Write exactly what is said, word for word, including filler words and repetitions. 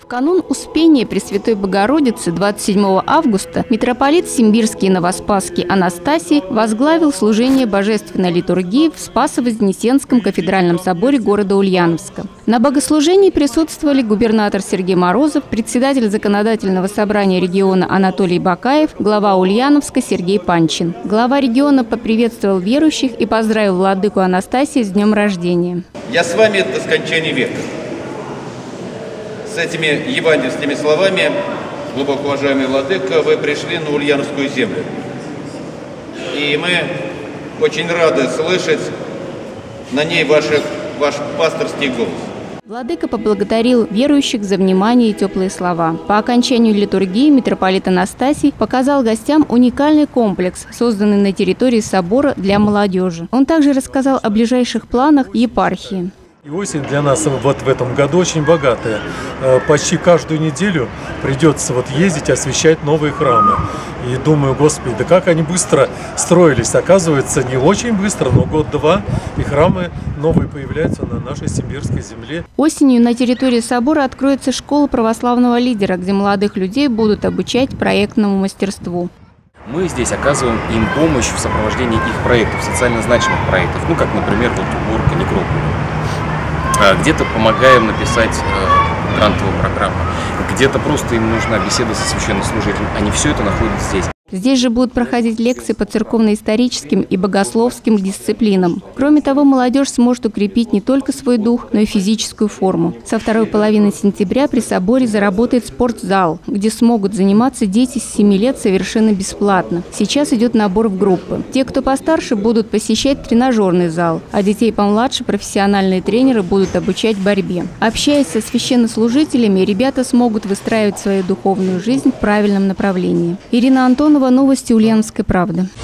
канун Успения Пресвятой Богородицы двадцать седьмого августа митрополит Симбирский и Новоспасский Анастасий возглавил служение божественной литургии в Спасо-Вознесенском кафедральном соборе города Ульяновска. На богослужении присутствовали губернатор Сергей Морозов, председатель Законодательного собрания региона Анатолий Бакаев, глава Ульяновска Сергей Панчин. Глава региона поприветствовал верующих и поздравил владыку Анастасия с днем рождения. «Я с вами до скончания века». С этими евангельскими словами, глубоко уважаемый владыка, вы пришли на Ульяновскую землю. И мы очень рады слышать на ней ваши, ваш пасторский голос. Владыка поблагодарил верующих за внимание и теплые слова. По окончанию литургии митрополит Анастасий показал гостям уникальный комплекс, созданный на территории собора для молодежи. Он также рассказал о ближайших планах епархии. И осень для нас вот в этом году очень богатая. Почти каждую неделю придется вот ездить, освещать новые храмы. И думаю, Господи, да как они быстро строились. Оказывается, не очень быстро, но год-два, и храмы новые появляются на нашей симбирской земле. Осенью на территории собора откроется школа православного лидера, где молодых людей будут обучать проектному мастерству. Мы здесь оказываем им помощь в сопровождении их проектов, социально значимых проектов, ну как, например, вот уборка некрополя. Где-то помогаем написать э, грантовую программу, где-то просто им нужна беседа со священнослужителем. Они все это находят здесь. Здесь же будут проходить лекции по церковно-историческим и богословским дисциплинам. Кроме того, молодежь сможет укрепить не только свой дух, но и физическую форму. Со второй половины сентября при соборе заработает спортзал, где смогут заниматься дети с семи лет совершенно бесплатно. Сейчас идет набор в группы. Те, кто постарше, будут посещать тренажерный зал, а детей помладше профессиональные тренеры будут обучать борьбе. Общаясь со священнослужителями, ребята смогут выстраивать свою духовную жизнь в правильном направлении. Ирина Антонова, новости Ульяновской правды.